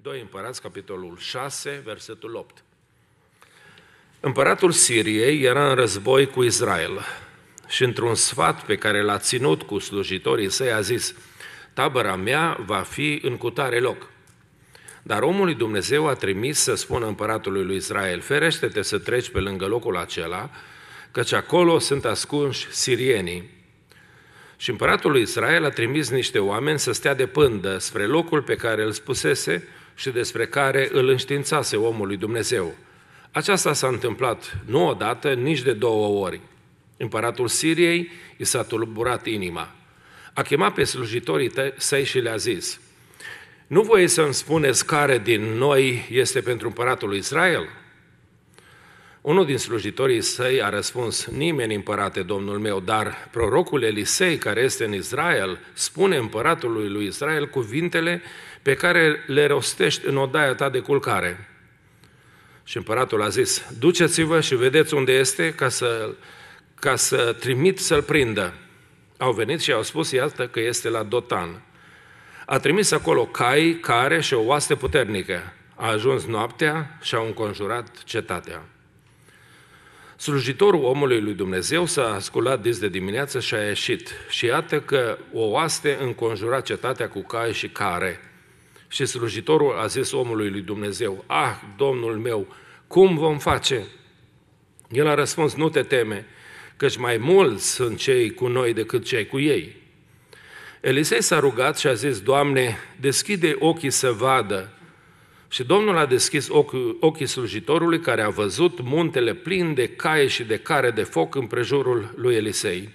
2 Împărați, capitolul 6, versetul 8. Împăratul Siriei era în război cu Israel și într-un sfat pe care l-a ținut cu slujitorii săi a zis: tabăra mea va fi în cutare loc. Dar omul lui Dumnezeu a trimis să spună împăratului lui Israel: ferește-te să treci pe lângă locul acela, căci acolo sunt ascunși sirienii. Și împăratul lui Israel a trimis niște oameni să stea de pândă spre locul pe care îl spusese și despre care îl înștiințase omul lui Dumnezeu. Aceasta s-a întâmplat nu odată, nici de 2 ori. Împăratul Siriei i s-a tulburat inima. A chemat pe slujitorii săi și le-a zis: nu voi să-mi spuneți care din noi este pentru împăratul lui Israel? Unul din slujitorii săi a răspuns: nimeni, împărate, domnul meu, dar prorocul Elisei, care este în Israel, spune împăratului lui Israel cuvintele pe care le rostești în odaia ta de culcare. Și împăratul a zis: duceți-vă și vedeți unde este, ca să trimit să-l prindă. Au venit și au spus: iată că este la Dotan. A trimis acolo cai, care și o oaste puternică. A ajuns noaptea și au înconjurat cetatea. Slujitorul omului lui Dumnezeu s-a sculat dis de dimineață și a ieșit. Și iată că o oaste înconjura cetatea cu cai și care. Și slujitorul a zis omului lui Dumnezeu: ah, Domnul meu, cum vom face? El a răspuns: nu te teme, căci mai mulți sunt cei cu noi decât cei cu ei. Elisei s-a rugat și a zis: Doamne, deschide ochii să vadă. Și Domnul a deschis ochii slujitorului, care a văzut muntele plin de cai și de care de foc împrejurul lui Elisei.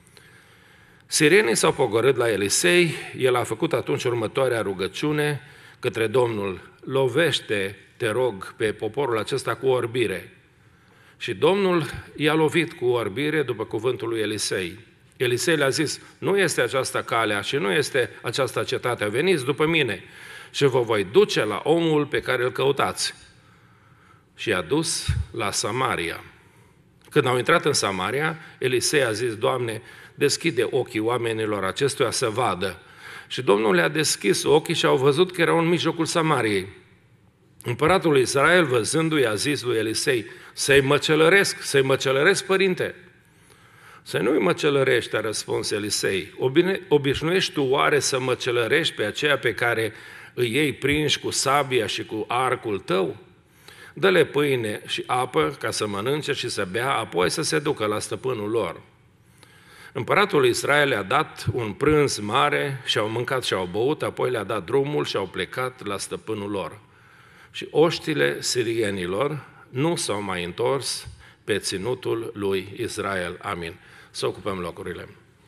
Sirienii s-au pogorât la Elisei, el a făcut atunci următoarea rugăciune către Domnul: lovește, te rog, pe poporul acesta cu orbire. Și Domnul i-a lovit cu orbire după cuvântul lui Elisei. Elisei le-a zis: nu este aceasta calea și nu este aceasta cetatea, veniți după mine și vă voi duce la omul pe care îl căutați. Și i-a dus la Samaria. Când au intrat în Samaria, Elisei a zis: Doamne, deschide ochii oamenilor acestuia să vadă. Și Domnul le-a deschis ochii și au văzut că erau în mijlocul Samariei. Împăratul lui Israel, văzându-i, a zis lui Elisei: să-i măcelăresc, părinte. Să nu-i măcelărești, a răspuns Elisei. Obișnuiești tu oare să măcelărești pe aceea pe care îi iei prinși cu sabia și cu arcul tău? Dă-le pâine și apă ca să mănânce și să bea, apoi să se ducă la stăpânul lor. Împăratul lui Israel le-a dat un prânz mare și au mâncat și au băut, apoi le-a dat drumul și au plecat la stăpânul lor. Și oștile sirienilor nu s-au mai întors pe ținutul lui Israel. Amin. Să ocupăm locurile.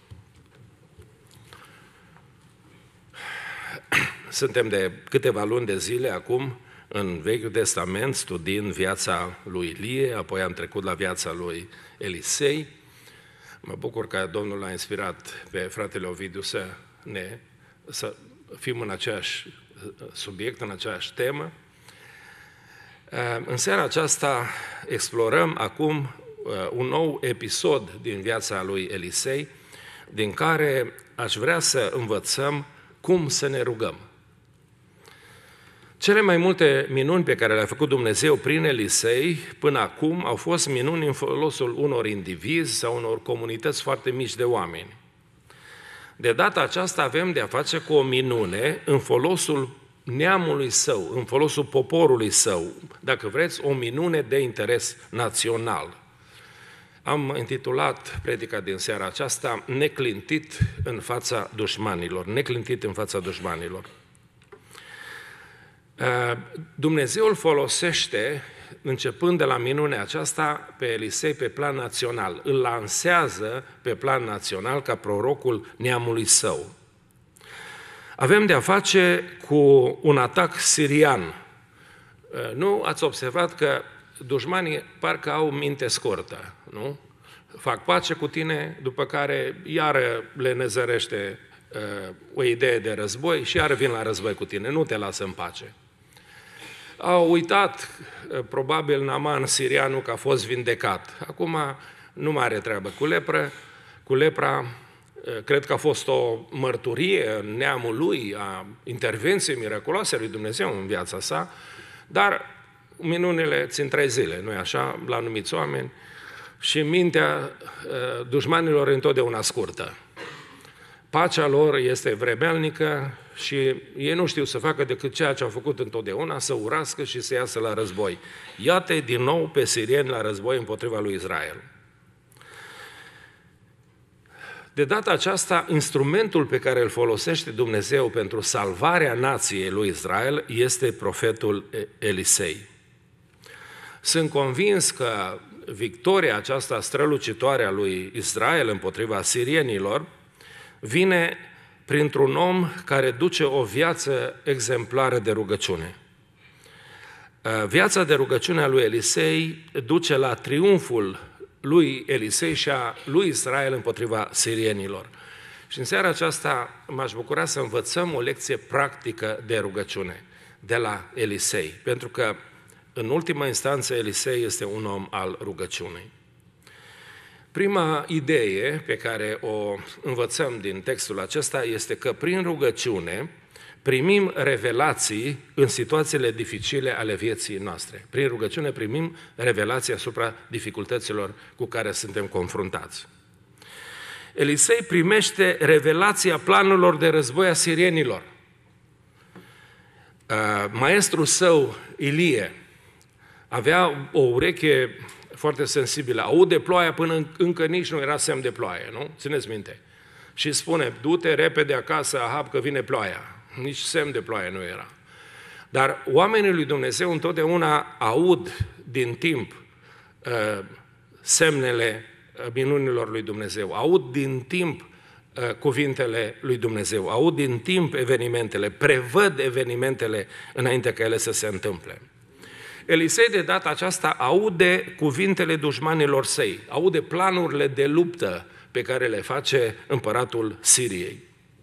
Suntem de câteva luni de zile acum în Vechiul Testament studiind viața lui Ilie, apoi am trecut la viața lui Elisei. Mă bucur că Domnul l-a inspirat pe fratele Ovidiu să fim în aceeași subiect, în aceeași temă. În seara aceasta explorăm acum un nou episod din viața lui Elisei, din care aș vrea să învățăm cum să ne rugăm. Cele mai multe minuni pe care le-a făcut Dumnezeu prin Elisei până acum au fost minuni în folosul unor indivizi sau unor comunități foarte mici de oameni. De data aceasta avem de a face cu o minune în folosul neamului său, în folosul poporului său, dacă vreți, o minune de interes național. Am intitulat predica din seara aceasta Neclintit în fața dușmanilor. Neclintit în fața dușmanilor. Dumnezeu îl folosește, începând de la minunea aceasta, pe Elisei pe plan național. Îl lansează pe plan național ca prorocul neamului său. Avem de-a face cu un atac sirian. Nu ați observat că dușmanii parcă au minte scurtă, nu? Fac pace cu tine, după care iară le nezărește o idee de război și iară vin la război cu tine, nu te lasă în pace. Au uitat, probabil, Naaman sirianul, că a fost vindecat. Acum nu mai are treabă cu lepra, cred că a fost o mărturie în neamul lui a intervenției miraculoase a lui Dumnezeu în viața sa, dar minunile țin 3 zile, nu-i așa, la anumiți oameni, și mintea dușmanilor e întotdeauna scurtă. Pacea lor este vremelnică și ei nu știu să facă decât ceea ce au făcut întotdeauna, să urască și să iasă la război. Iată din nou pe sirieni la război împotriva lui Israel. De data aceasta, instrumentul pe care îl folosește Dumnezeu pentru salvarea nației lui Israel este profetul Elisei. Sunt convins că victoria aceasta strălucitoare a lui Israel împotriva sirienilor vine printr-un om care duce o viață exemplară de rugăciune. Viața de rugăciune a lui Elisei duce la triumful lui Elisei și a lui Israel împotriva sirienilor. Și în seara aceasta m-aș bucura să învățăm o lecție practică de rugăciune de la Elisei, pentru că în ultima instanță Elisei este un om al rugăciunii. Prima idee pe care o învățăm din textul acesta este că prin rugăciune primim revelații în situațiile dificile ale vieții noastre. Prin rugăciune primim revelații asupra dificultăților cu care suntem confruntați. Elisei primește revelația planurilor de război a sirienilor. Maestrul său, Ilie, avea o ureche foarte sensibilă. Aude ploaia până încă nici nu era semn de ploaie, nu? Țineți minte. Și spune, du-te repede acasă, Ahab, că vine ploaia. Nici semn de ploaie nu era. Dar oamenii lui Dumnezeu întotdeauna aud din timp semnele minunilor lui Dumnezeu, aud din timp cuvintele lui Dumnezeu, aud din timp evenimentele, prevăd evenimentele înainte ca ele să se întâmple. Elisei de data aceasta aude cuvintele dușmanilor săi, aude planurile de luptă pe care le face împăratul Siriei.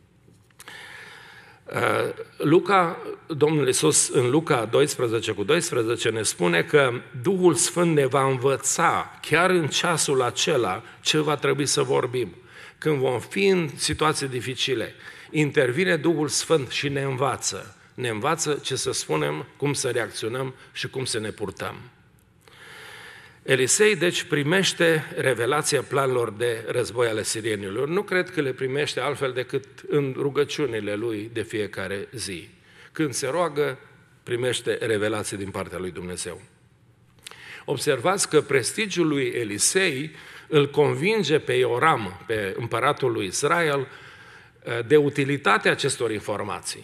Domnul Iisus în Luca 12:12 ne spune că Duhul Sfânt ne va învăța chiar în ceasul acela ce va trebui să vorbim. Când vom fi în situații dificile, intervine Duhul Sfânt și ne învață. Ne învață ce să spunem, cum să reacționăm și cum să ne purtăm. Elisei, deci, primește revelația planurilor de război ale sirienilor. Nu cred că le primește altfel decât în rugăciunile lui de fiecare zi. Când se roagă, primește revelații din partea lui Dumnezeu. Observați că prestigiul lui Elisei îl convinge pe Ioram, pe împăratul lui Israel, de utilitatea acestor informații.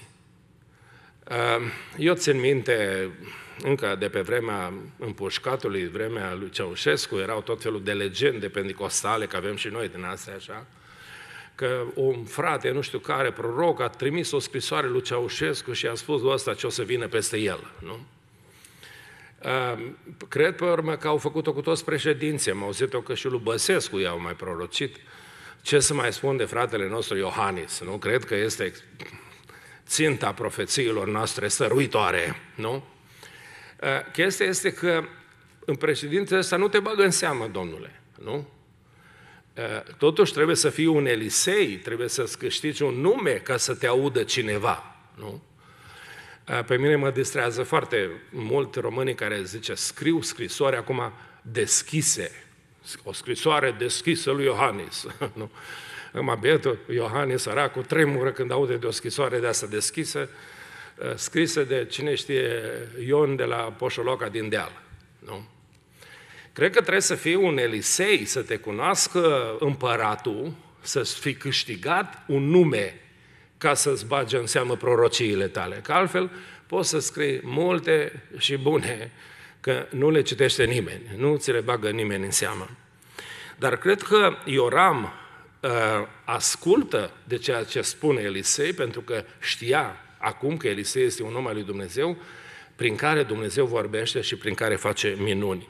Eu țin minte, încă de pe vremea împușcatului, vremea lui Ceaușescu, erau tot felul de legende pentecostale, că avem și noi din astea așa, că un frate, nu știu care, proroc, a trimis o scrisoare lui Ceaușescu și a spus ăsta ce o să vină peste el, nu? Cred pe urmă că au făcut-o cu toți președinții, am auzit-o că și lui Băsescu i-au mai prorocit. Ce să mai spun de fratele nostru Iohannis, nu? Cred că este ținta profețiilor noastre săruitoare, nu? Chestia este că în președinția ăsta nu te bagă în seamă, domnule, nu? Totuși trebuie să fii un Elisei, trebuie să-ți câștigi un nume ca să te audă cineva, nu? Pe mine mă distrează foarte mult românii care zice, scriu scrisori acum deschise, o scrisoare deschisă lui Iohannis, nu? Acum bietul Iohannis, săracul, tremură când aude de o scrisoare de asta deschisă, scrisă de cine știe Ion de la Poșoloca din deal, nu? Cred că trebuie să fii un Elisei, să te cunoască împăratul, să-ți fi câștigat un nume ca să-ți bage în seamă prorociile tale. Că altfel poți să scrii multe și bune, că nu le citește nimeni, nu ți le bagă nimeni în seamă. Dar cred că Ioram ascultă de ceea ce spune Elisei, pentru că știa acum că Elisei este un om al lui Dumnezeu, prin care Dumnezeu vorbește și prin care face minuni.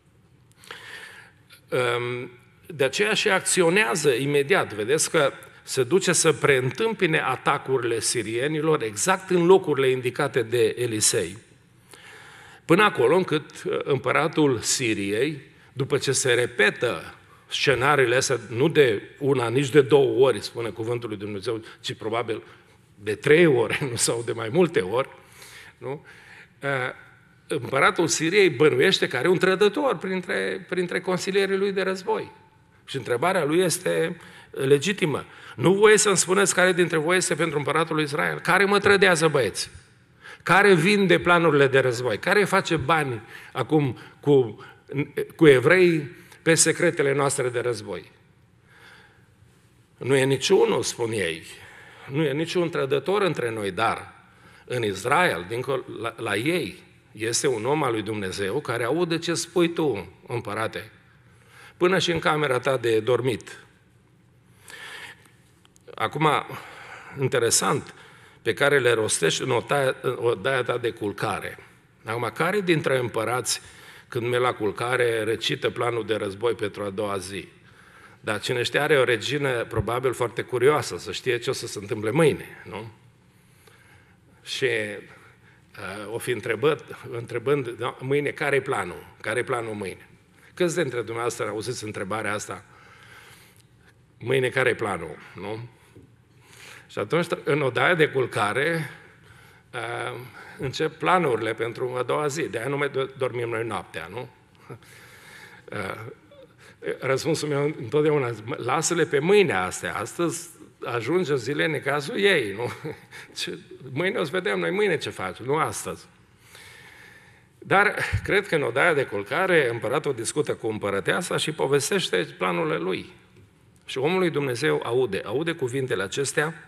De aceea și acționează imediat. Vedeți că se duce să preîntâmpine atacurile sirienilor exact în locurile indicate de Elisei. Până acolo încât împăratul Siriei, după ce se repetă scenariile astea, nu de una, nici de 2 ori, spune cuvântul lui Dumnezeu, ci probabil de 3 ori, nu, sau de mai multe ori, nu? Împăratul Siriei bănuiește că are un trădător printre consilierii lui de război. Și întrebarea lui este legitimă. Nu voie să-mi spuneți care dintre voi este pentru împăratul lui Israel? Care mă trădează, băieți? Care vinde planurile de război? Care face bani acum cu evrei pe secretele noastre de război? Nu e niciunul, spun ei. Nu e niciun trădător între noi, dar în Israel, dincolo la ei, este un om al lui Dumnezeu care aude ce spui tu, împărate, până și în camera ta de dormit. Acum, interesant, pe care le rostești în odaia ta de culcare. Acum, care dintre împărați, când merg la culcare, recită planul de război pentru a doua zi? Dar cine știe are o regină probabil foarte curioasă, să știe ce o să se întâmple mâine, nu? Și o fi întrebând, mâine, care-i planul? Care-i planul mâine? Câți dintre dumneavoastră auziți întrebarea asta? Mâine, care-i planul? Nu? Și atunci, în odaia de culcare, încep planurile pentru a doua zi. De-aia nu mai dormim noi noaptea, nu? Răspunsul meu întotdeauna, lasă-le pe mâine astea. Astăzi ajunge zile necazul ei, nu? Mâine o să vedem noi mâine ce facem, nu astăzi. Dar cred că în odaia de culcare împăratul discută cu împărăteasa și povestește planurile lui. Și omul lui Dumnezeu aude cuvintele acestea.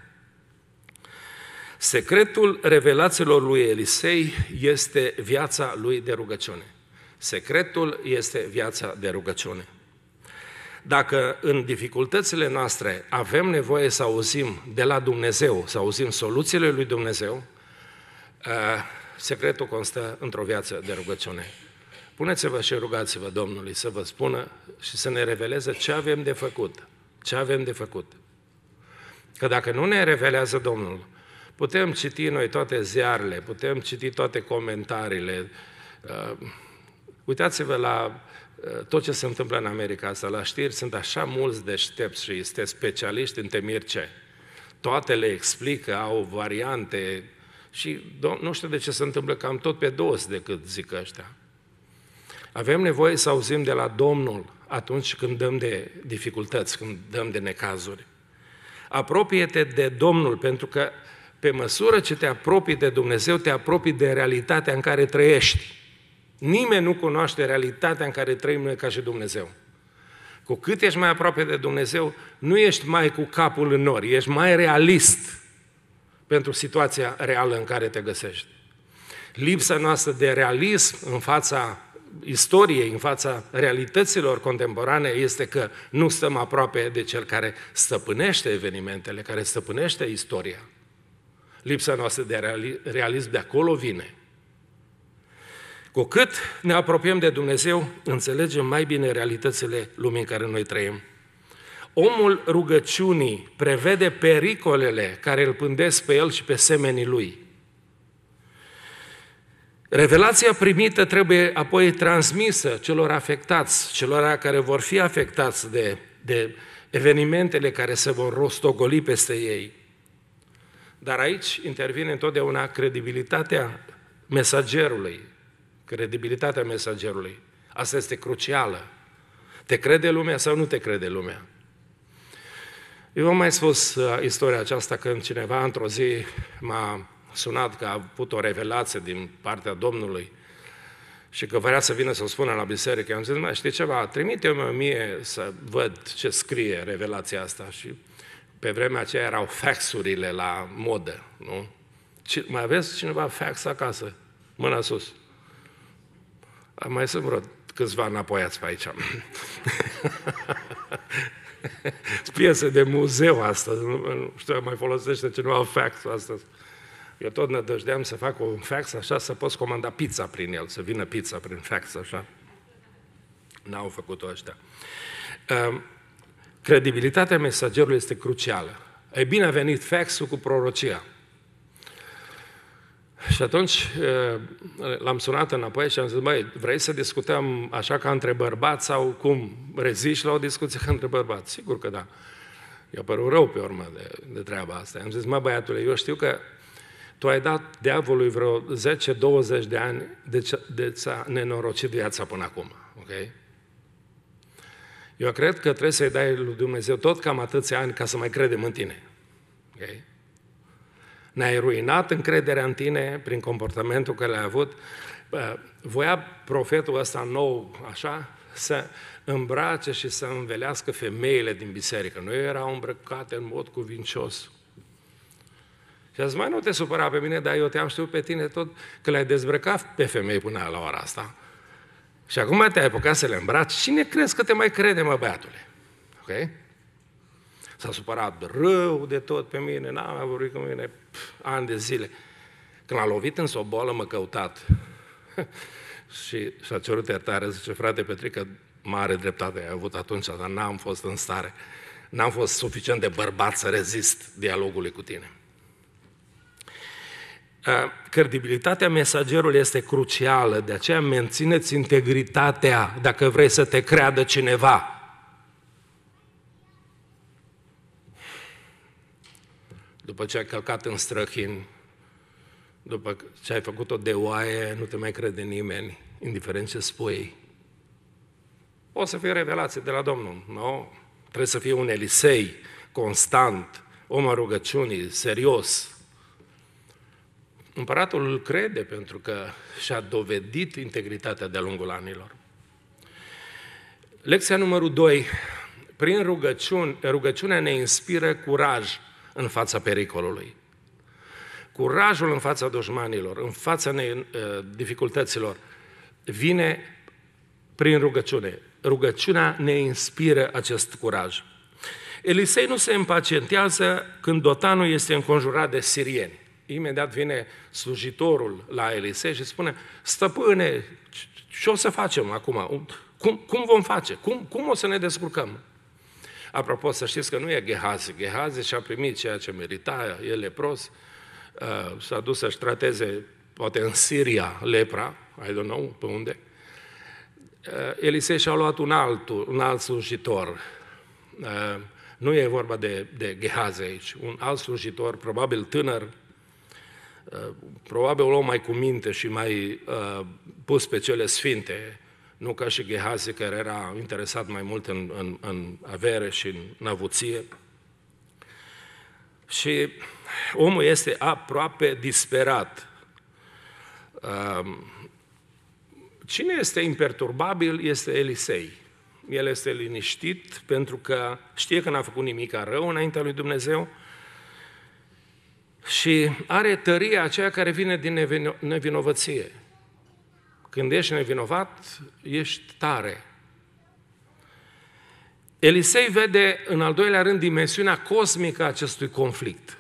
Secretul revelațiilor lui Elisei este viața lui de rugăciune. Secretul este viața de rugăciune. Dacă în dificultățile noastre avem nevoie să auzim de la Dumnezeu, să auzim soluțiile lui Dumnezeu, secretul constă într-o viață de rugăciune. Puneți-vă și rugați-vă Domnului să vă spună și să ne reveleze ce avem de făcut. Ce avem de făcut. Că dacă nu ne revelează Domnul, putem citi noi toate ziarele, putem citi toate comentariile. Uitați-vă la tot ce se întâmplă în America asta, la știri sunt așa mulți deștepți și este specialiști în temir ce. Toate le explică, au variante și nu știu de ce se întâmplă cam tot pe dos decât zic ăștia. Avem nevoie să auzim de la Domnul atunci când dăm de dificultăți, când dăm de necazuri. Apropie-te de Domnul, pentru că pe măsură ce te apropii de Dumnezeu, te apropii de realitatea în care trăiești. Nimeni nu cunoaște realitatea în care trăim noi ca și Dumnezeu. Cu cât ești mai aproape de Dumnezeu, nu ești mai cu capul în nori, ești mai realist pentru situația reală în care te găsești. Lipsa noastră de realism în fața istoriei, în fața realităților contemporane, este că nu stăm aproape de Cel care stăpânește evenimentele, care stăpânește istoria. Lipsa noastră de realism de acolo vine. Cu cât ne apropiem de Dumnezeu, înțelegem mai bine realitățile lumii în care noi trăim. Omul rugăciunii prevede pericolele care îl pândesc pe el și pe semenii lui. Revelația primită trebuie apoi transmisă celor afectați, celor care vor fi afectați de evenimentele care se vor rostogoli peste ei. Dar aici intervine întotdeauna credibilitatea mesagerului. Credibilitatea mesagerului. Asta este crucială. Te crede lumea sau nu te crede lumea? Eu v-am mai spus istoria aceasta când cineva într-o zi m-a sunat că a avut o revelație din partea Domnului și că vrea să vină să-mi spună la biserică. Eu am zis, știi ceva, trimite-mi mie să văd ce scrie revelația asta. Și pe vremea aceea erau faxurile la modă, nu? Mai aveți cineva fax acasă? Mâna sus. Mai sunt vreo câțiva înapoiați pe aici. Piese de muzeu astăzi. Nu știu, mai folosește cineva fax astăzi. Eu tot nădăjdeam să fac un fax așa, să poți comanda pizza prin el, să vină pizza prin fax, așa. N-au făcut-o ăștia. Credibilitatea mesagerului este crucială. E bine a venit faxul cu prorocia. Și atunci l-am sunat înapoi și am zis, băi, vrei să discutăm așa ca între bărbați sau cum? Reziști la o discuție ca între bărbați? Sigur că da. I-a părut rău pe urmă de treaba asta. Am zis, mă băiatule, eu știu că tu ai dat diavolului vreo 10-20 de ani de ți-a nenorocit viața până acum. Ok? Eu cred că trebuie să-i dai lui Dumnezeu tot cam atâția ani ca să mai credem în tine. Ok? Ne-ai ruinat încrederea în tine prin comportamentul care l-ai avut. Voia profetul ăsta nou, așa, să îmbrace și să învelească femeile din biserică. Nu erau îmbrăcate în mod cuvincios. Și a zis, mai nu te supăra pe mine, dar eu te-am știut pe tine tot că le-ai dezbrăcat pe femei până la ora asta. Și acum te-ai apucat să le îmbraci. Cine crezi că te mai crede, mă, băiatule? Ok? S-a supărat rău de tot pe mine, n-am mai vorbit cu mine ani de zile. Când l-a lovit în sobolă, m-a căutat. Și a cerut iertare, zice, frate Petrică, mare dreptate ai avut atunci, dar n-am fost în stare, n-am fost suficient de bărbat să rezist dialogului cu tine. Credibilitatea mesagerului este crucială, de aceea mențineți integritatea dacă vrei să te creadă cineva. După ce ai călcat în străchin, după ce ai făcut-o de oaie, nu te mai crede nimeni, indiferent ce spui. O să fie revelație de la Domnul, nu? Trebuie să fie un Elisei, constant, om al rugăciunii, serios. Împăratul îl crede pentru că și-a dovedit integritatea de-a lungul anilor. Lecția numărul 2. Prin rugăciunea ne inspiră curaj în fața pericolului. Curajul în fața dușmanilor, în fața dificultăților, vine prin rugăciune. Rugăciunea ne inspiră acest curaj. Elisei nu se impacientează când Dotanul este înconjurat de sirieni. Imediat vine slujitorul la Elisei și spune, stăpâne, ce o să facem acum? Cum vom face? Cum o să ne descurcăm? Apropo, să știți că nu e Gehazi. Gehazi și-a primit ceea ce merita, e lepros, s-a dus să-și trateze, poate în Siria, lepra, I don't know, pe unde. Elisei și-a luat un alt slujitor. Nu e vorba de Gehazi aici, un alt slujitor, probabil tânăr, probabil un om mai cu minte și mai pus pe cele sfinte, nu ca și Gehazi, care era interesat mai mult în avere și în avuție. Și omul este aproape disperat. Cine este imperturbabil este Elisei. El este liniștit pentru că știe că n-a făcut nimic rău înaintea lui Dumnezeu și are tăria aceea care vine din nevinovăție. Când ești nevinovat, ești tare. Elisei vede, în al doilea rând, dimensiunea cosmică a acestui conflict.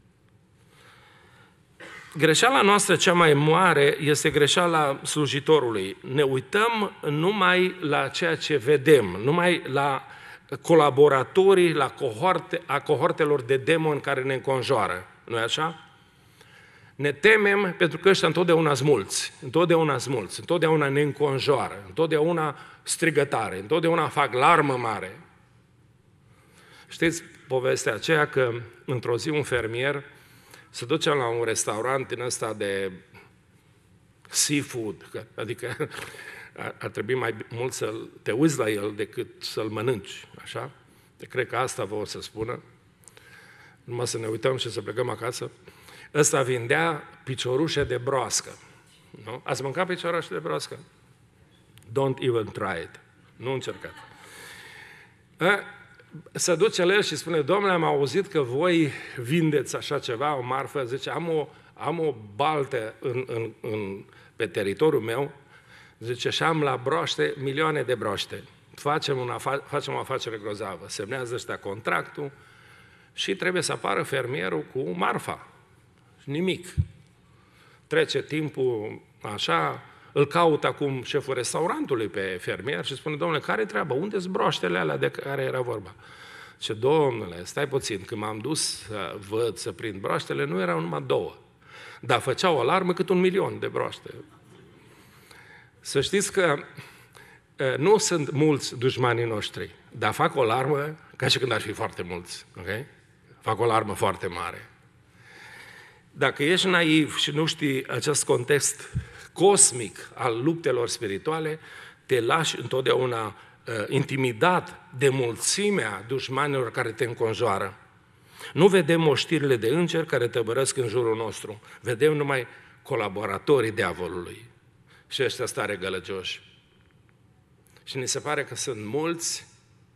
Greșeala noastră cea mai mare este greșeala slujitorului. Ne uităm numai la ceea ce vedem, numai la colaboratorii, la cohortelor de demoni care ne înconjoară. Nu-i așa? Ne temem pentru că ăștia întotdeauna ne înconjoară, întotdeauna strigătare, întotdeauna fac larmă mare. Știți povestea aceea că într-o zi un fermier se duce la un restaurant din ăsta de seafood, adică ar trebui mai mult să te uiți la el decât să-l mănânci, așa? Cred că asta vă o să spună. Numai să ne uităm și să plecăm acasă. Ăsta vindea piciorușe de broască. Nu? Ați mâncat piciorușe de broască? Don't even try it. Nu încercați. Se duce la el și spune, domnule, am auzit că voi vindeți așa ceva, o marfă, zice, am o baltă pe teritoriul meu, zice, și am la broaște milioane de broaște. Facem o afacere grozavă. Semnează ăștia contractul și trebuie să apară fermierul cu marfa. Nimic. Trece timpul așa, îl caută acum șeful restaurantului pe fermier și spune, domnule, care-i treaba? Unde-s broaștele alea de care era vorba? Ce domnule, stai puțin, când m-am dus să văd, să prind broaștele, nu erau numai 2. dar făceau alarmă cât 1.000.000 de broaște. Să știți că nu sunt mulți dușmanii noștri, dar fac o alarmă ca și când ar fi foarte mulți. Okay? Fac o alarmă foarte mare. Dacă ești naiv și nu știi acest context cosmic al luptelor spirituale, te lași întotdeauna intimidat de mulțimea dușmanilor care te înconjoară. Nu vedem oștirile de îngeri care tăbărăsc în jurul nostru, vedem numai colaboratorii diavolului. Și ăștia stare gălăgioși. Și ni se pare că sunt mulți.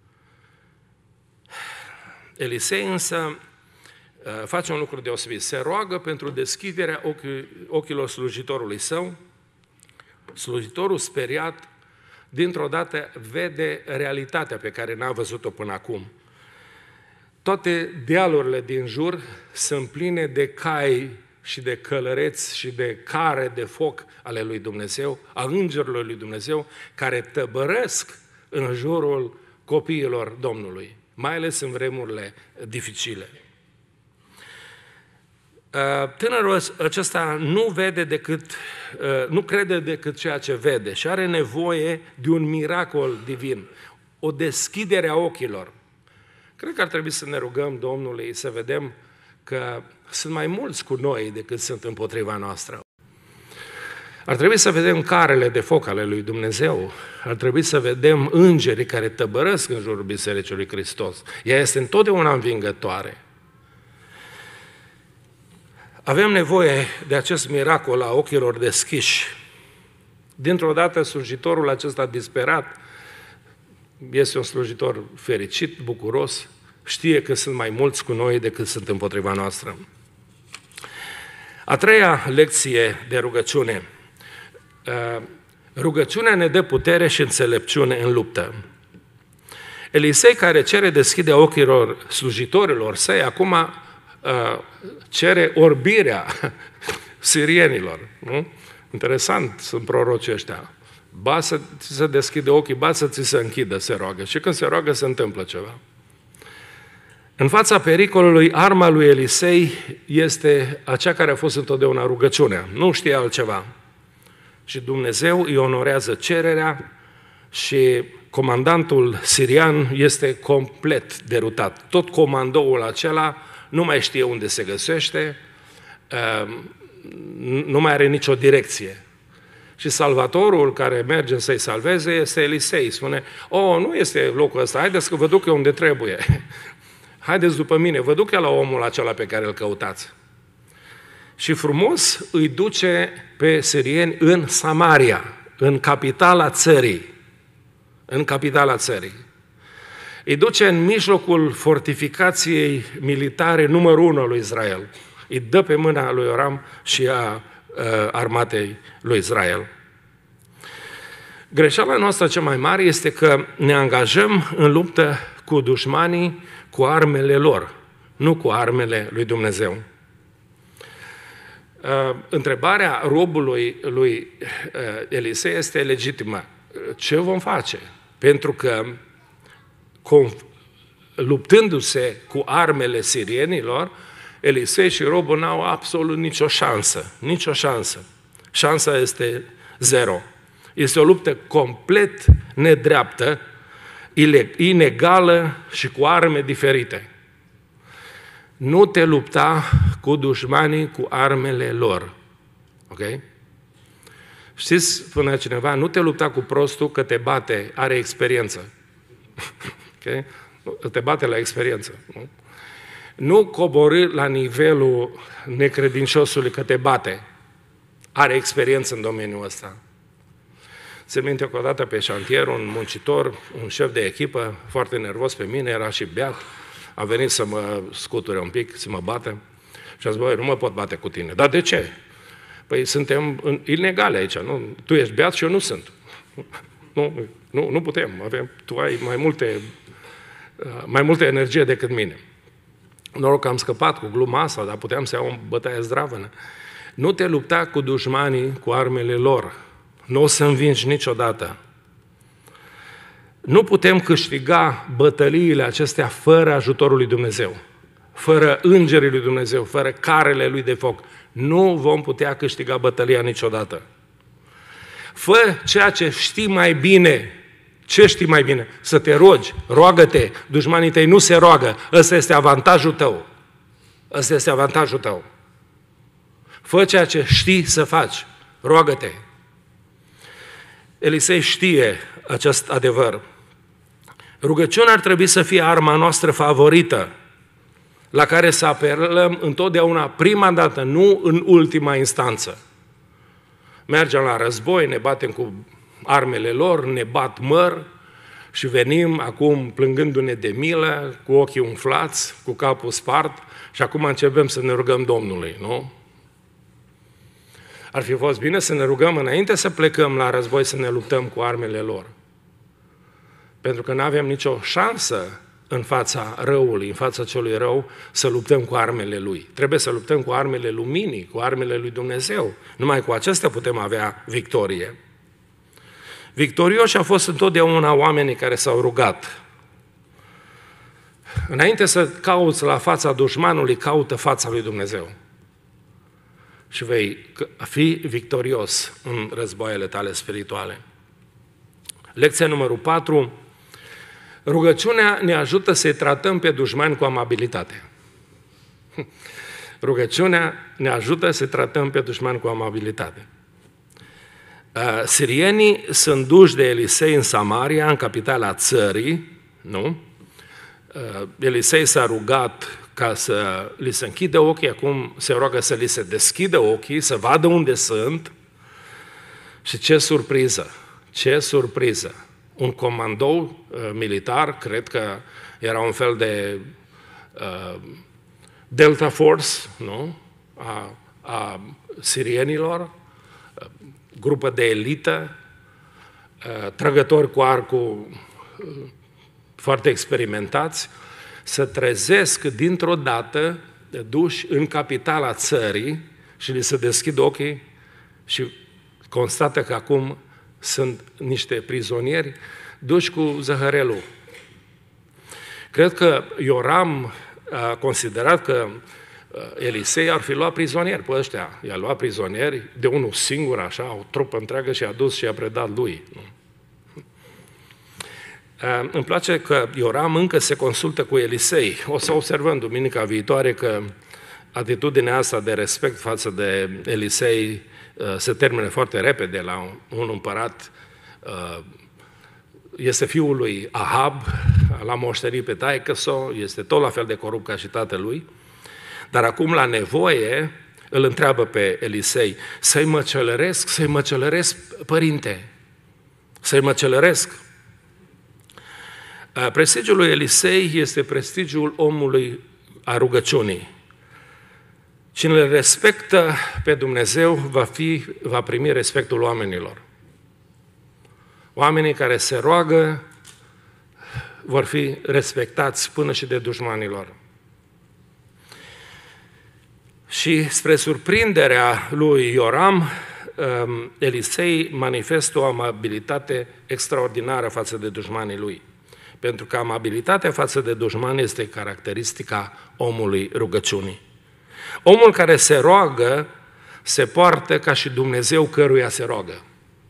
Elisei însă face un lucru deosebit. Se roagă pentru deschiderea ochilor slujitorului său. Slujitorul speriat, dintr-o dată vede realitatea pe care n-a văzut-o până acum. Toate dealurile din jur sunt pline de cai și de călăreți și de care de foc ale lui Dumnezeu, a îngerilor lui Dumnezeu, care tăbărăsc în jurul copiilor Domnului, mai ales în vremurile dificile. Tânărul acesta nu crede decât ceea ce vede și are nevoie de un miracol divin, o deschidere a ochilor. Cred că ar trebui să ne rugăm Domnului să vedem că sunt mai mulți cu noi decât sunt împotriva noastră. Ar trebui să vedem carele de foc ale lui Dumnezeu. Ar trebui să vedem îngerii care tăbărăsc în jurul Bisericii lui Hristos. Ea este întotdeauna învingătoare. Avem nevoie de acest miracol a ochilor deschiși. Dintr-o dată, slujitorul acesta disperat este un slujitor fericit, bucuros, știe că sunt mai mulți cu noi decât sunt împotriva noastră. A treia lecție de rugăciune. Rugăciunea ne dă putere și înțelepciune în luptă. Elisei, care cere deschiderea ochilor slujitorilor săi, acum cere orbirea sirienilor. Nu? Interesant sunt prorocii ăștia. Ba să ți se deschide ochii, ba să ți se închidă, se roagă. Și când se roagă, se întâmplă ceva. În fața pericolului, arma lui Elisei este acea care a fost întotdeauna rugăciunea. Nu știe altceva. Și Dumnezeu îi onorează cererea și comandantul sirian este complet derutat. Tot comandoul acela nu mai știe unde se găsește, nu mai are nicio direcție. Și salvatorul care merge să-i salveze este Elisei. Spune, nu este locul ăsta, haideți că vă duc eu unde trebuie. Haideți după mine, vă duc eu la omul acela pe care îl căutați. Și frumos îi duce pe sirieni în Samaria, în capitala țării. În capitala țării. Îi duce în mijlocul fortificației militare numărul 1 lui Israel. Îi dă pe mâna lui Ioram și a armatei lui Israel. Greșeala noastră cea mai mare este că ne angajăm în luptă cu dușmanii cu armele lor, nu cu armele lui Dumnezeu. Întrebarea robului lui Elisei este legitimă. Ce vom face? Pentru că luptându-se cu armele sirienilor, Elisei și robul n-au absolut nicio șansă. Nicio șansă. Șansa este zero. Este o luptă complet nedreaptă, inegală și cu arme diferite. Nu te lupta cu dușmanii cu armele lor. Ok? Știți, spunea cineva, nu te lupta cu prostul că te bate, are experiență. Ok? Te bate la experiență. Nu coborî la nivelul necredinciosului că te bate. Are experiență în domeniul ăsta. Țin minte că odată pe șantier, un muncitor, un șef de echipă, foarte nervos pe mine, era și beat, a venit să mă scuture un pic, să mă bată și a zis, băi, nu mă pot bate cu tine. Dar de ce? Păi suntem inegale aici, nu? Tu ești beat și eu nu sunt. Nu putem, tu ai mai multă energie decât mine. Noroc că am scăpat cu gluma asta, dar puteam să iau o bătaie zdravănă. Nu te lupta cu dușmanii cu armele lor. Nu o să învingi niciodată. Nu putem câștiga bătăliile acestea fără ajutorul lui Dumnezeu. fără îngerii lui Dumnezeu, fără carele lui de foc, nu vom putea câștiga bătălia niciodată. Fă ceea ce știi mai bine. Ce știi mai bine? Să te rogi, roagă-te, dușmanii tăi nu se roagă, ăsta este avantajul tău. Ăsta este avantajul tău. Fă ceea ce știi să faci, roagă-te. Elisei știe acest adevăr. Rugăciunea ar trebui să fie arma noastră favorită, la care să apelăm întotdeauna prima dată, nu în ultima instanță. Mergem la război, ne batem cu armele lor, ne bat măr și venim acum plângându-ne de milă, cu ochii umflați, cu capul spart și acum începem să ne rugăm Domnului, nu? Ar fi fost bine să ne rugăm înainte să plecăm la război să ne luptăm cu armele lor. Pentru că nu avem nicio șansă în fața răului, în fața celui rău, să luptăm cu armele lui. Trebuie să luptăm cu armele luminii, cu armele lui Dumnezeu. Numai cu acestea putem avea victorie. Victorioși au fost întotdeauna oamenii care s-au rugat. Înainte să cauți la fața dușmanului, caută fața lui Dumnezeu. Și vei fi victorios în războaiele tale spirituale. Lecția numărul 4. Rugăciunea ne ajută să-i tratăm pe dușmani cu amabilitate. Rugăciunea ne ajută să-i tratăm pe dușmani cu amabilitate. Sirienii sunt duși de Elisei în Samaria, în capitala țării, nu? Elisei s-a rugat ca să li se închidă ochii, acum se roagă să li se deschidă ochii, să vadă unde sunt. Și ce surpriză! Ce surpriză! Un comandou militar, cred că era un fel de Delta Force, nu? A sirienilor, grupă de elită, trăgători cu arcul foarte experimentați, să trezesc dintr-o dată duși în capitala țării și li se deschid ochii și constată că acum sunt niște prizonieri duși cu zăhărelul. Cred că Ioram a considerat că Elisei ar fi luat prizonieri pe ăștia. I-a luat prizonieri de unul singur, așa, o trupă întreagă și a dus și a predat lui. Îmi place că Ioram încă se consultă cu Elisei. O să observăm duminica viitoare că atitudinea asta de respect față de Elisei se termină foarte repede la un împărat. Este fiul lui Ahab, l-a moștenit pe taică-so, este tot la fel de corupt ca și tatălui, dar acum la nevoie îl întreabă pe Elisei, să-i măcelăresc, părinte, să-i măcelăresc. Prestigiul lui Elisei este prestigiul omului a rugăciunii. Cine le respectă pe Dumnezeu va primi respectul oamenilor. Oamenii care se roagă vor fi respectați până și de dușmanilor. Și spre surprinderea lui Ioram, Elisei manifestă o amabilitate extraordinară față de dușmanii lui. Pentru că amabilitatea față de dușmani este caracteristica omului rugăciunii. Omul care se roagă se poartă ca și Dumnezeu căruia se roagă.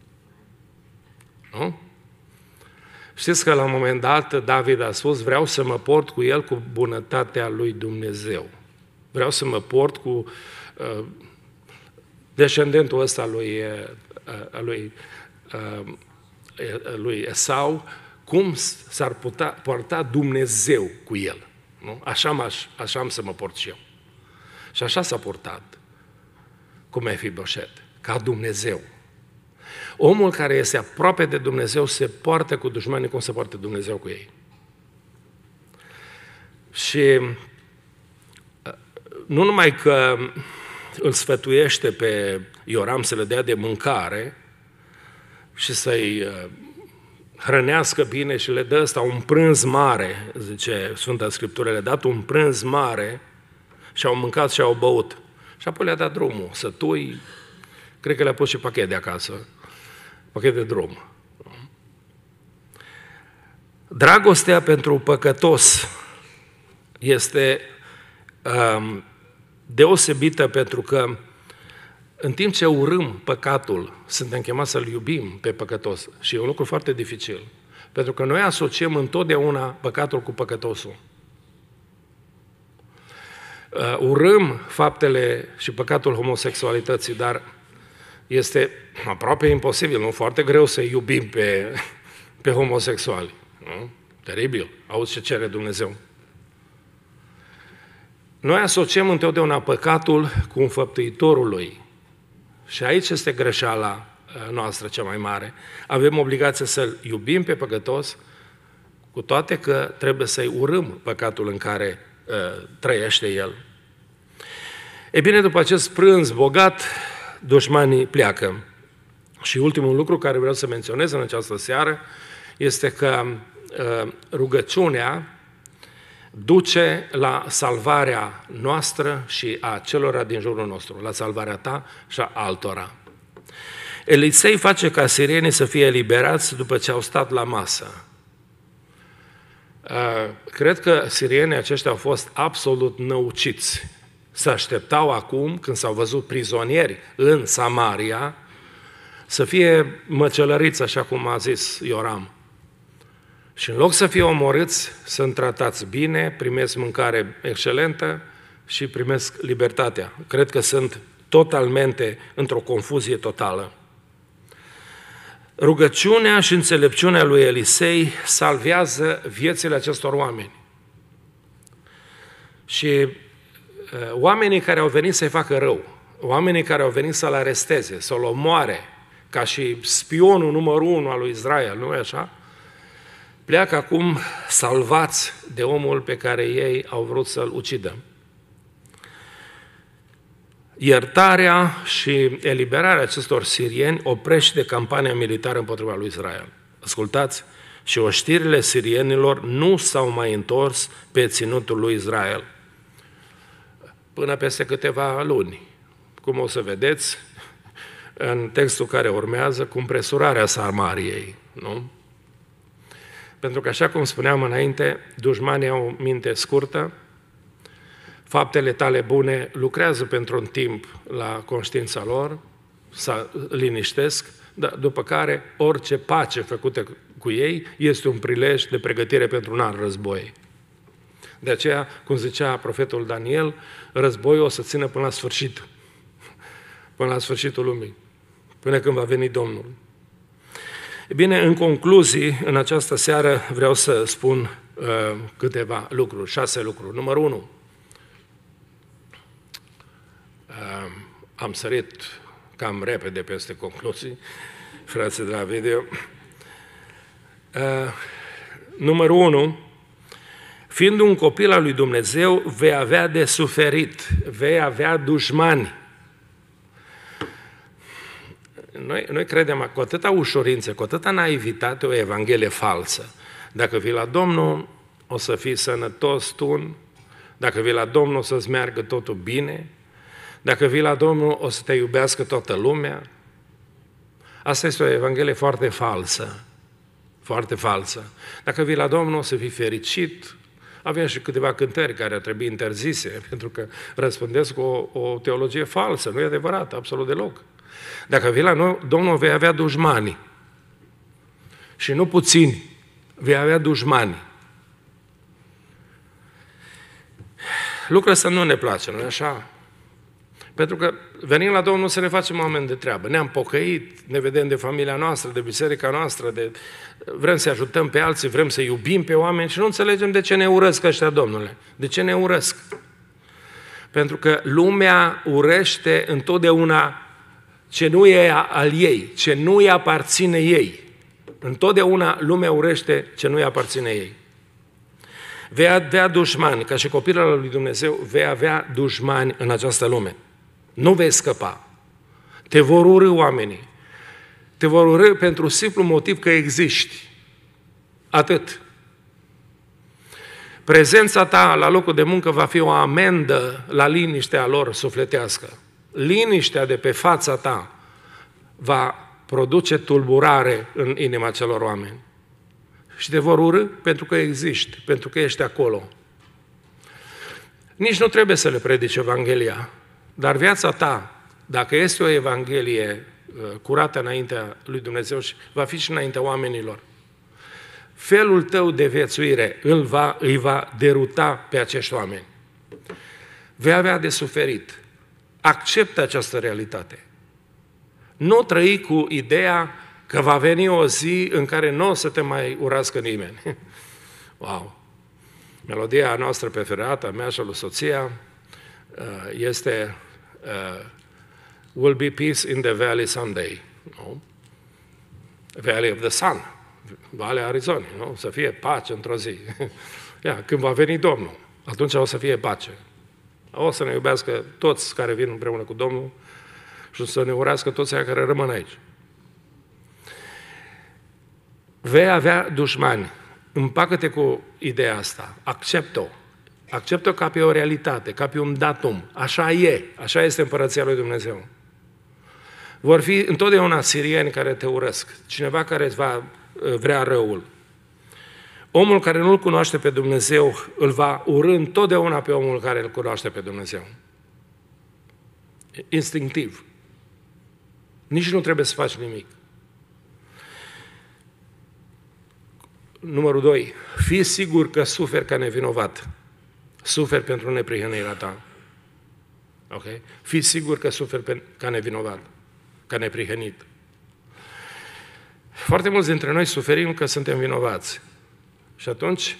Nu? Știți că la un moment dat David a spus, vreau să mă port cu el cu bunătatea lui Dumnezeu. Vreau să mă port cu descendentul ăsta lui Esau, cum s-ar putea porta Dumnezeu cu el. Nu? Așa am să mă port și eu. Și așa s-a purtat cu Mefiboset, ca Dumnezeu. Omul care este aproape de Dumnezeu se poartă cu dușmanii cum se poartă Dumnezeu cu ei. Și nu numai că îl sfătuiește pe Ioram să le dea de mâncare și să-i hrănească bine și le dă ăsta un prânz mare, zice Sfânta Scriptură, le-a dat un prânz mare și au mâncat și au băut. Și apoi le-a dat drumul, sătui, cred că le-a pus și pachet de acasă, pachet de drum. Dragostea pentru păcătos este deosebită, pentru că în timp ce urâm păcatul, suntem chemați să-l iubim pe păcătos. Și e un lucru foarte dificil. Pentru că noi asociem întotdeauna păcatul cu păcătosul. Urâm faptele și păcatul homosexualității, dar este aproape imposibil, nu? Foarte greu să iubim pe homosexuali. Nu? Teribil. Auzi ce cere Dumnezeu. Noi asociem întotdeauna păcatul cu înfăptuitorul lui. Și aici este greșeala noastră cea mai mare. Avem obligația să-l iubim pe păcătos, cu toate că trebuie să-i urâm păcatul în care trăiește el. E bine, după acest prânz bogat, dușmanii pleacă. Și ultimul lucru care vreau să menționez în această seară este că rugăciunea duce la salvarea noastră și a celor din jurul nostru, la salvarea ta și a altora. Elisei face ca sirienii să fie eliberați după ce au stat la masă. Cred că sirienii aceștia au fost absolut năuciți. Se așteptau acum, când s-au văzut prizonieri în Samaria, să fie măcelăriți, așa cum a zis Ioram. Și în loc să fie omorâți, sunt tratați bine, primesc mâncare excelentă și primesc libertatea. Cred că sunt totalmente într-o confuzie totală. Rugăciunea și înțelepciunea lui Elisei salvează viețile acestor oameni. Și oamenii care au venit să-i facă rău, oamenii care au venit să-l aresteze, să-l omoare, ca și spionul numărul 1 al lui Israel, nu-i așa? Pleacă acum salvați de omul pe care ei au vrut să-l ucidă. Iertarea și eliberarea acestor sirieni oprește campania militară împotriva lui Israel. Ascultați, și oștirile sirienilor nu s-au mai întors pe ținutul lui Israel până peste câteva luni. Cum o să vedeți în textul care urmează, cu împresurarea Samariei, nu? Pentru că, așa cum spuneam înainte, dușmanii au minte scurtă, faptele tale bune lucrează pentru un timp la conștiința lor, să liniștesc, dar după care orice pace făcută cu ei este un prilej de pregătire pentru un alt război. De aceea, cum zicea profetul Daniel, războiul o să țină până la sfârșit, până la sfârșitul lumii, până când va veni Domnul. E bine, în concluzii, în această seară vreau să spun câteva lucruri, 6 lucruri. Numărul 1. Am sărit cam repede peste concluzii, frații de la video. Numărul 1. Fiind un copil al lui Dumnezeu, vei avea de suferit, vei avea dușmani. Noi credem cu atâta ușurință, cu atâta naivitate, o evanghelie falsă. Dacă vii la Domnul, o să fii sănătos tu, dacă vii la Domnul, o să-ți meargă totul bine, dacă vii la Domnul, o să te iubească toată lumea. Asta este o evanghelie foarte falsă, foarte falsă. Dacă vii la Domnul, o să fii fericit. Avem și câteva cântări care ar trebui interzise, pentru că răspândesc o teologie falsă, nu e adevărat, absolut deloc. Dacă vii la Domnul, vei avea dușmani. Și nu puțini, vei avea dușmani. Lucrul ăsta nu ne place, nu-i așa? Pentru că venim la Domnul să ne facem oameni de treabă. Ne-am pocăit, ne vedem de familia noastră, de biserica noastră, vrem să ajutăm pe alții, vrem să iubim pe oameni și nu înțelegem de ce ne urăsc ăștia, Domnule. De ce ne urăsc? Pentru că lumea urăște întotdeauna ce nu e al ei, ce nu îi aparține ei. Întotdeauna lumea urăște ce nu îi aparține ei. Vei avea dușmani, ca și copilul al lui Dumnezeu, vei avea dușmani în această lume. Nu vei scăpa. Te vor urî oamenii. Te vor urî pentru simplu motiv că existi. Atât. Prezența ta la locul de muncă va fi o amendă la liniștea lor sufletească. Liniștea de pe fața ta va produce tulburare în inima celor oameni. Și te vor urî pentru că existi, pentru că ești acolo. Nici nu trebuie să le predici Evanghelia, dar viața ta, dacă este o Evanghelie curată înaintea lui Dumnezeu și va fi și înaintea oamenilor, felul tău de viețuire îi va deruta pe acești oameni. Vei avea de suferit. Acceptă această realitate. Nu trăi cu ideea că va veni o zi în care nu o să te mai urască nimeni. Wow! Melodia noastră preferată, a mea și a lui soția, este Will be peace in the valley someday. No? Valley of the Sun, Valea Arizonei, nu? Să fie pace într-o zi. Când va veni Domnul, atunci o să fie pace. O să ne iubească toți care vin împreună cu Domnul și o să ne urească toți aia care rămân aici. Vei avea dușmani. Împacă-te cu ideea asta. Accept-o. Accept-o ca pe o realitate, ca pe un datum. Așa e. Așa este împărăția lui Dumnezeu. Vor fi întotdeauna sirieni care te urăsc. Cineva care îți va vrea răul. Omul care nu-L cunoaște pe Dumnezeu îl va urî întotdeauna pe omul care îl cunoaște pe Dumnezeu. Instinctiv. Nici nu trebuie să faci nimic. Numărul 2. Fii sigur că suferi ca nevinovat. Suferi pentru neprihănirea ta. Ok? Fii sigur că suferi ca nevinovat, ca neprihănit. Foarte mulți dintre noi suferim că suntem vinovați. Și atunci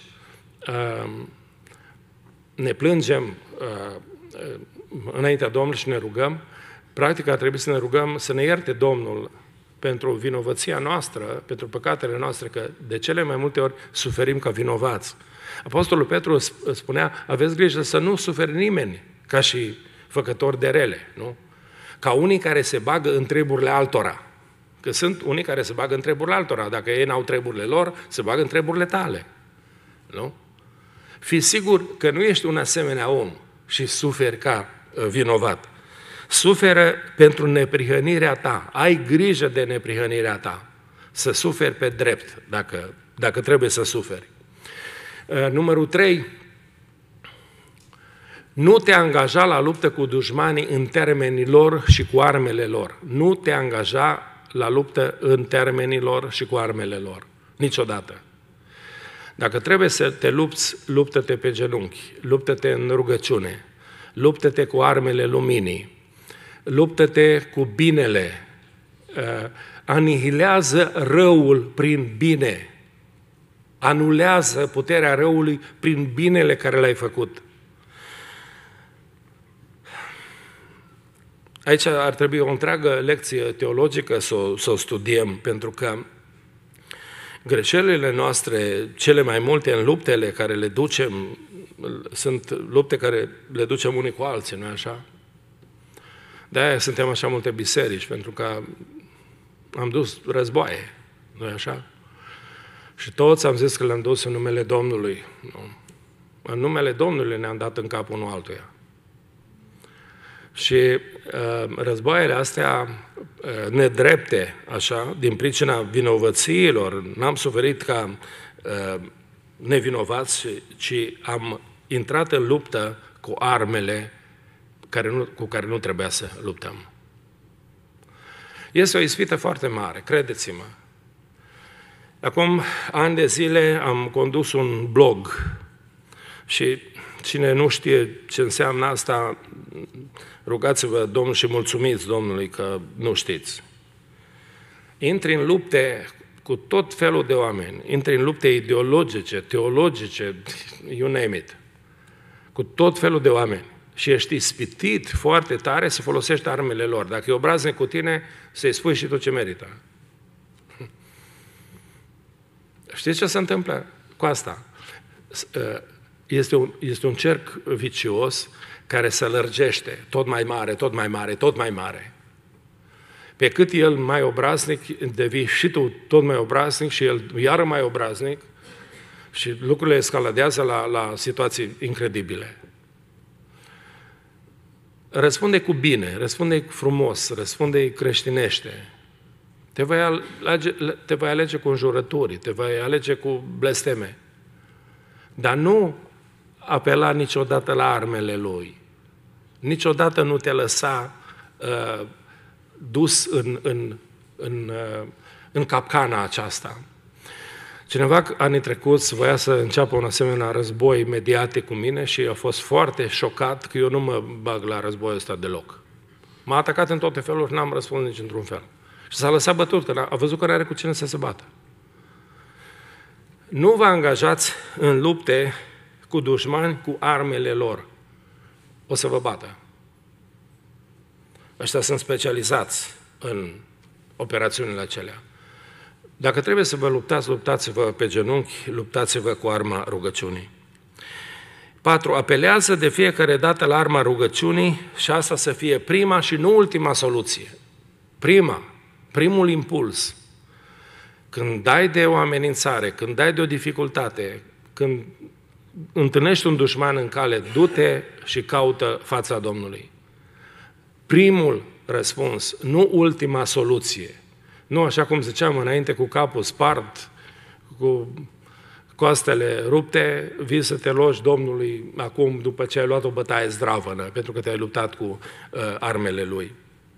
ne plângem înaintea Domnului și ne rugăm. Practic ar trebui să ne rugăm să ne ierte Domnul pentru vinovăția noastră, pentru păcatele noastre, că de cele mai multe ori suferim ca vinovați. Apostolul Petru spunea, aveți grijă să nu suferi nimeni ca și făcători de rele, nu? Ca unii care se bagă în treburile altora. Că sunt unii care se bagă în treburile altora. Dacă ei n-au treburile lor, se bagă în treburile tale. Nu? Fii sigur că nu ești un asemenea om și suferi ca vinovat. Suferă pentru neprihănirea ta. Ai grijă de neprihănirea ta. Să suferi pe drept, dacă trebuie să suferi. Numărul 3. Nu te angaja la luptă cu dușmanii în termenii lor și cu armele lor. Nu te angaja la luptă în termenii lor și cu armele lor. Niciodată. Dacă trebuie să te lupți, luptă-te pe genunchi, luptă-te în rugăciune, luptă-te cu armele luminii, luptă-te cu binele, anihilează răul prin bine, anulează puterea răului prin binele care l-ai făcut. Aici ar trebui o întreagă lecție teologică să o studiem, pentru că greșelile noastre, cele mai multe în luptele care le ducem, sunt lupte care le ducem unii cu alții, nu-i așa? De-aia suntem așa multe biserici, pentru că am dus războaie, nu-i așa? Și toți am zis că le-am dus în numele Domnului. Nu? În numele Domnului ne-am dat în cap unul altuia. Și războaiele astea nedrepte, așa, din pricina vinovățiilor, n-am suferit ca nevinovați, ci am intrat în luptă cu armele cu care nu trebuia să luptăm. Este o ispită foarte mare, credeți-mă. Acum ani de zile am condus un blog și cine nu știe ce înseamnă asta, rugați-vă Domnul și mulțumiți Domnului că nu știți. Intri în lupte cu tot felul de oameni, intri în lupte ideologice, teologice, you name it, cu tot felul de oameni și ești ispitit foarte tare să folosești armele lor. Dacă e obraznic cu tine, să-i spui și tu ce merită. Știți ce se întâmplă cu asta? Este un cerc vicios care se lărgește, tot mai mare, tot mai mare, tot mai mare. Pe cât el mai obraznic, devii și tu tot mai obraznic și el iară mai obraznic și lucrurile escaladează la situații incredibile. Răspunde cu bine, răspunde frumos, răspunde creștinește. Te vei alege cu înjurături, te vei alege cu blesteme. Dar nu apela niciodată la armele lui. Niciodată nu te lăsa dus în capcana aceasta. Cineva anii trecuți voia să înceapă un asemenea război mediatic cu mine și a fost foarte șocat că eu nu mă bag la războiul ăsta deloc. M-a atacat în toate feluri, n-am răspuns nici într-un fel. Și s-a lăsat bătut, că a văzut că nu are cu cine să se bată. Nu vă angajați în lupte cu dușmani cu armele lor. O să vă bată. Ăștia sunt specializați în operațiunile acelea. Dacă trebuie să vă luptați, luptați-vă pe genunchi, luptați-vă cu arma rugăciunii. 4. Apelează de fiecare dată la arma rugăciunii și asta să fie prima și nu ultima soluție. Primul impuls. Când dai de o amenințare, când dai de o dificultate, când întâlnești un dușman în cale, du-te și caută fața Domnului. Primul răspuns, nu ultima soluție. Nu așa cum ziceam înainte, cu capul spart, cu coastele rupte, vii să te logi Domnului acum după ce ai luat o bătaie zdravănă, pentru că te-ai luptat cu armele Lui.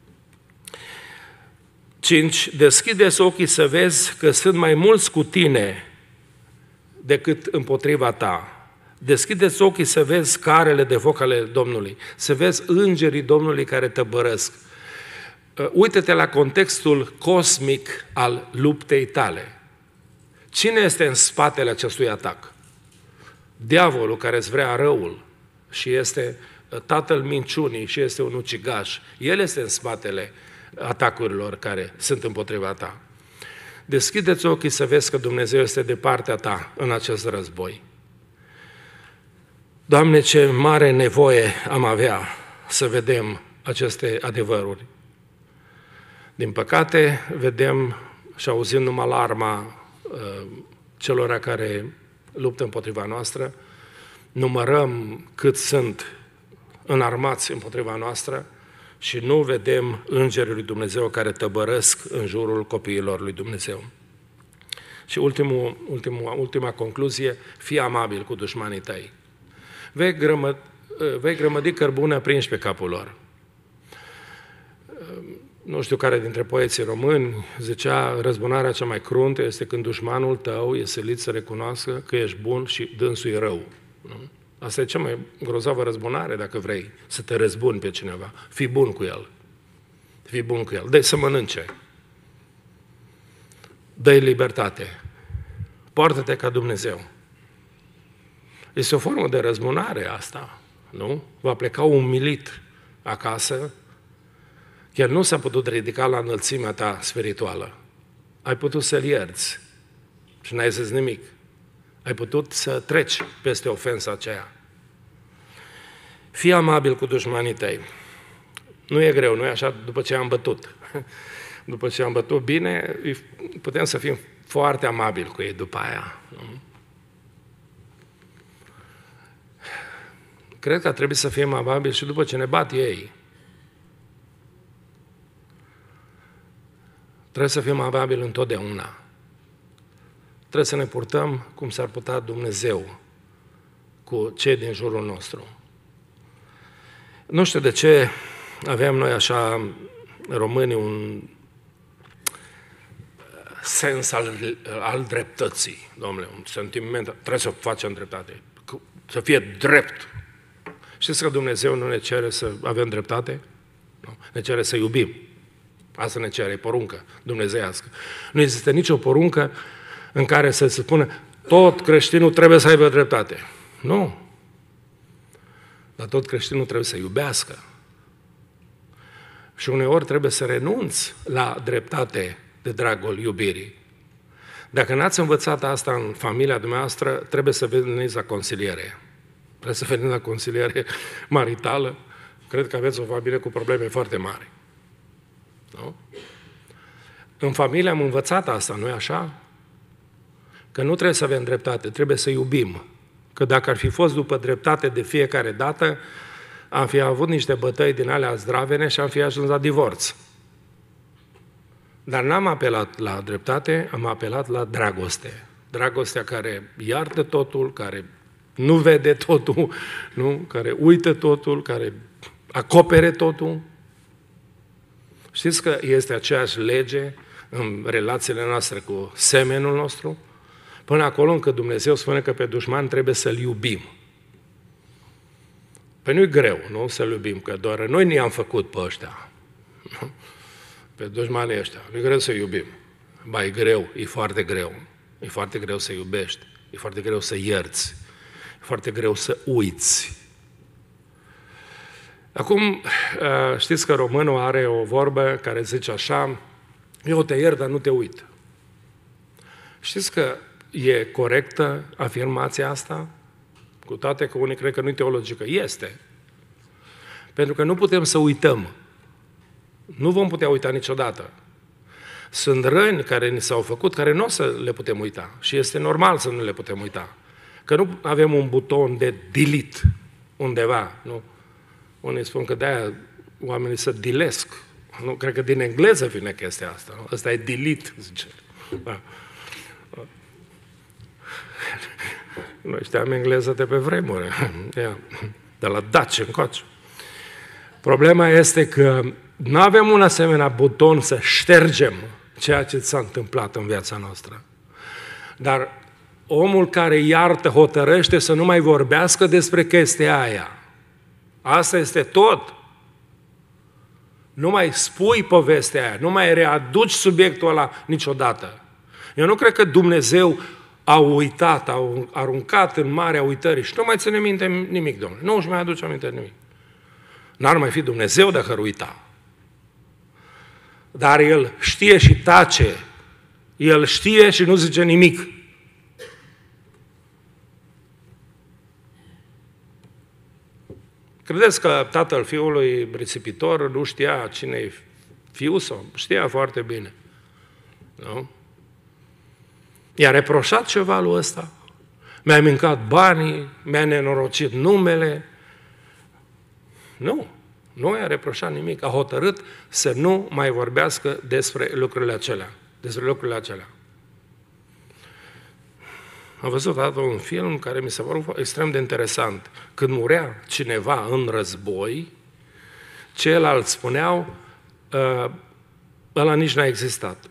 5. Deschide-ți ochii să vezi că sunt mai mulți cu tine decât împotriva ta. Deschide-ți ochii să vezi carele de foc ale Domnului, să vezi îngerii Domnului care te bărăsc. Uită-te la contextul cosmic al luptei tale. Cine este în spatele acestui atac? Diavolul care îți vrea răul și este tatăl minciunii și este un ucigaș. El este în spatele atacurilor care sunt împotriva ta. Deschide-ți ochii să vezi că Dumnezeu este de partea ta în acest război. Doamne, ce mare nevoie am avea să vedem aceste adevăruri. Din păcate, vedem și auzim numai alarma celor care luptă împotriva noastră, numărăm cât sunt înarmați împotriva noastră și nu vedem îngerii lui Dumnezeu care tăbărăsc în jurul copiilor lui Dumnezeu. Și ultima concluzie, fii amabil cu dușmanii tăi. Vei grămădi cărbune aprinși pe capul lor. Nu știu care dintre poeții români zicea, răzbunarea cea mai cruntă este când dușmanul tău e silit să recunoască că ești bun și dânsul e rău. Nu? Asta e cea mai grozavă răzbunare, dacă vrei să te răzbuni pe cineva. Fii bun cu el. Fii bun cu el. Dă-i să mănânce. Dă-i libertate. Poartă-te ca Dumnezeu. Este o formă de răzbunare asta, nu? Va pleca umilit acasă. Chiar nu s-a putut ridica la înălțimea ta spirituală. Ai putut să-l ierți și n-ai zis nimic. Ai putut să treci peste ofensa aceea. Fii amabil cu dușmanii tăi. Nu e greu, nu e așa după ce am bătut. După ce am bătut bine, putem să fim foarte amabili cu ei după aia. Nu? Cred că trebuie să fim amabili și după ce ne bat ei. Trebuie să fim amabili întotdeauna. Trebuie să ne purtăm cum s-ar putea Dumnezeu cu cei din jurul nostru. Nu știu de ce avem noi așa, românii, un sens al dreptății, domnule, un sentiment, trebuie să facem dreptate, să fie drept. Știți că Dumnezeu nu ne cere să avem dreptate? Nu. Ne cere să iubim. Asta ne cere, e poruncă dumnezeiască. Nu există nicio poruncă în care să se spună tot creștinul trebuie să aibă dreptate. Nu. Dar tot creștinul trebuie să iubească. Și uneori trebuie să renunți la dreptate de dragul iubirii. Dacă n-ați învățat asta în familia dumneavoastră, trebuie să veniți la consiliere. Trebuie să veniți la consiliere maritală. Cred că aveți o familie cu probleme foarte mari. Nu? În familie am învățat asta, nu-i așa? Că nu trebuie să avem dreptate, trebuie să iubim. Că dacă ar fi fost după dreptate de fiecare dată, am fi avut niște bătăi din alea zdravene și am fi ajuns la divorț. Dar n-am apelat la dreptate, am apelat la dragoste. Dragostea care iartă totul, care nu vede totul, nu? Care uită totul, care acopere totul. Știți că este aceeași lege în relațiile noastre cu semenul nostru? Până acolo încât Dumnezeu spune că pe dușman trebuie să-l iubim. Păi nu-i greu, nu? Să-l iubim, că doar noi ne-am făcut pe ăștia. Pe dușmanii ăștia. Nu-i greu să iubim. Ba, e greu, e foarte greu. E foarte greu să iubești, e foarte greu să ierți, e foarte greu să uiți. Acum, știți că românul are o vorbă care zice așa: eu te iert, dar nu te uit. Știți că e corectă afirmația asta? Cu toate că unii cred că nu e teologică. Este. Pentru că nu putem să uităm. Nu vom putea uita niciodată. Sunt răni care ni s-au făcut, care nu o să le putem uita. Și este normal să nu le putem uita. Că nu avem un buton de delete undeva. Nu? Unii spun că de-aia oamenii se dilesc. Nu? Cred că din engleză vine chestia asta. Nu? Ăsta e delete, zice. Da. Noi știam engleză de pe vremuri. De la Dutch încoace. Problema este că nu avem un asemenea buton să ștergem ceea ce s-a întâmplat în viața noastră. Dar omul care iartă hotărăște să nu mai vorbească despre chestia aia. Asta este tot. Nu mai spui povestea aia, nu mai readuci subiectul ăla niciodată. Eu nu cred că Dumnezeu a uitat, a aruncat în marea uitării și nu mai ține minte nimic, Domnule. Nu își mai aduce aminte nimic. N-ar mai fi Dumnezeu dacă ar uita. Dar El știe și tace. El știe și nu zice nimic. Credeți că tatăl fiului risipitor nu știa cine e fiul sau? Știa foarte bine. Nu? I-a reproșat ceva lui ăsta? Mi-a mâncat banii, mi-a nenorocit numele. Nu. Nu i-a reproșat nimic. A hotărât să nu mai vorbească despre lucrurile acelea. Despre lucrurile acelea. Am văzut odată un film care mi s-a părut extrem de interesant. Când murea cineva în război, ceilalți spuneau, ăla nici n-a existat.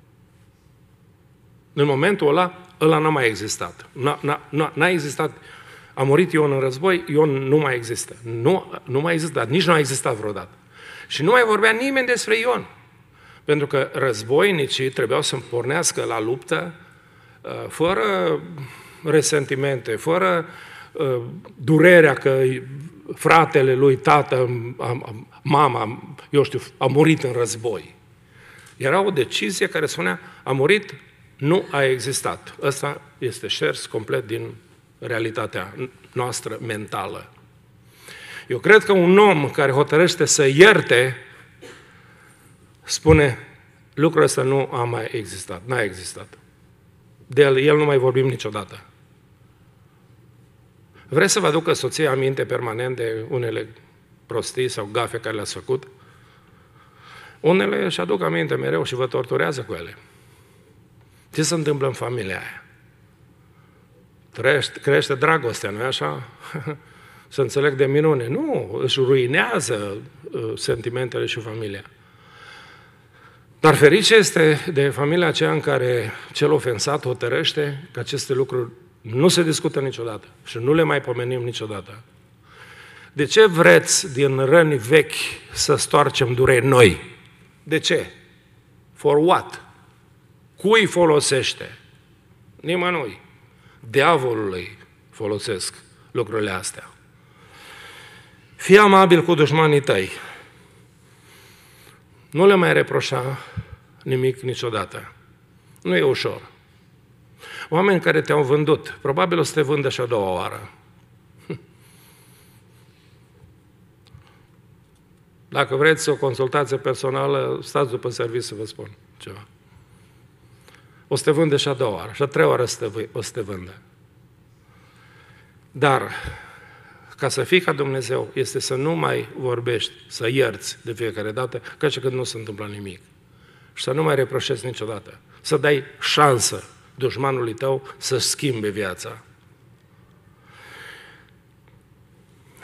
În momentul ăla n-a mai existat. N-a existat. A murit Ion în război, Ion nu mai există. Nu mai există, dar nici nu a existat vreodată. Și nu mai vorbea nimeni despre Ion. Pentru că războinicii trebuiau să pornească la luptă fără resentimente, fără durerea că fratele lui, tată, mama, eu știu, a murit în război. Era o decizie care spunea, a murit, nu a existat. Ăsta este șters complet din realitatea noastră mentală. Eu cred că un om care hotărăște să ierte, spune, lucrul ăsta nu a mai existat, n-a existat. De el nu mai vorbim niciodată. Vreți să vă aducă soția aminte permanent de unele prostii sau gafe care le-ați făcut? Unele își aduc aminte mereu și vă torturează cu ele. Ce se întâmplă în familia aia? Crește dragostea, nu-i așa? Să înțeleg de minune. Nu, își ruinează sentimentele și familia. Dar ferice este de familia aceea în care cel ofensat hotărăște că aceste lucruri nu se discută niciodată și nu le mai pomenim niciodată. De ce vreți din răni vechi să stoarcem dureri noi? De ce? For what? Cui folosește? Nimănui. Diavolului folosesc lucrurile astea. Fii amabil cu dușmanii tăi. Nu le mai reproșa nimic niciodată. Nu e ușor. Oameni care te-au vândut, probabil o să te vândă și a doua oară. Dacă vreți o consultație personală, stați după serviciu să vă spun ceva. O să te vândă și a doua oară, și a treia oară o să te vândă. Dar, ca să fii ca Dumnezeu, este să nu mai vorbești, să ierți de fiecare dată, ca și când nu se întâmplă nimic. Și să nu mai reproșezi niciodată. Să dai șansă dușmanului tău să schimbe viața.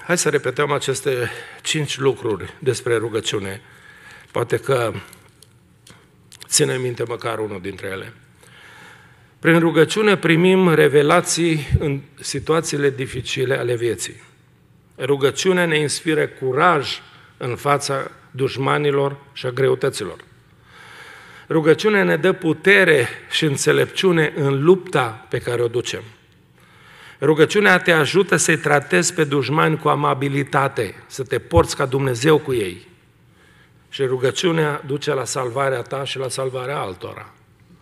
Hai să repetăm aceste 5 lucruri despre rugăciune. Poate că ține minte măcar unul dintre ele. Prin rugăciune primim revelații în situațiile dificile ale vieții. Rugăciunea ne inspiră curaj în fața dușmanilor și a greutăților. Rugăciunea ne dă putere și înțelepciune în lupta pe care o ducem. Rugăciunea te ajută să-i tratezi pe dușmani cu amabilitate, să te porți ca Dumnezeu cu ei. Și rugăciunea duce la salvarea ta și la salvarea altora.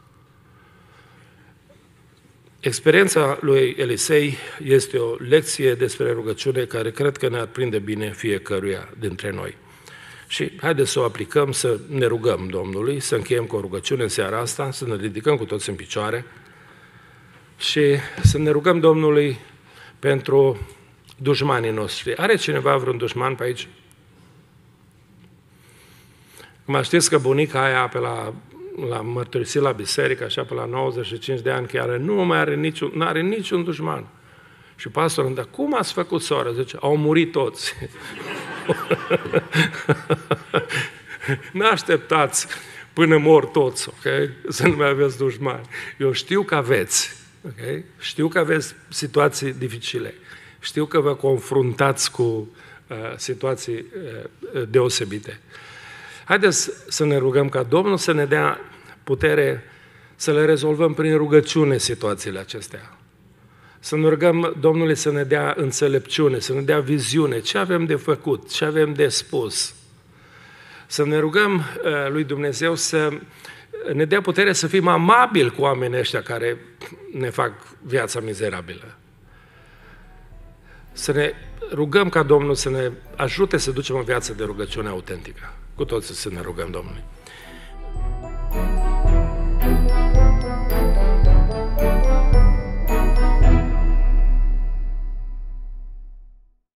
Experiența lui Elisei este o lecție despre rugăciune care cred că ne-ar prinde bine fiecăruia dintre noi. Și haideți să o aplicăm, să ne rugăm Domnului, să încheiem cu o rugăciune în seara asta, să ne ridicăm cu toți în picioare și să ne rugăm Domnului pentru dușmanii noștri. Are cineva vreun dușman pe aici? Acum știți că bunica aia pe la mărturisit la biserică, așa pe la 95 de ani, chiar nu mai are niciun dușman. Și pastorul, dar cum ați făcut, soră? Zice, au murit toți. N-așteptați până mor toți, ok? Să nu mai aveți dușmani. Eu știu că aveți, ok? Știu că aveți situații dificile. Știu că vă confruntați cu situații deosebite. Haideți să ne rugăm ca Domnul să ne dea putere să le rezolvăm prin rugăciune situațiile acestea. Să ne rugăm Domnului să ne dea înțelepciune, să ne dea viziune, ce avem de făcut, ce avem de spus. Să ne rugăm lui Dumnezeu să ne dea putere să fim amabili cu oamenii ăștia care ne fac viața mizerabilă. Să ne rugăm ca Domnul să ne ajute să ducem o viață de rugăciune autentică. Cu toții să ne rugăm Domnului.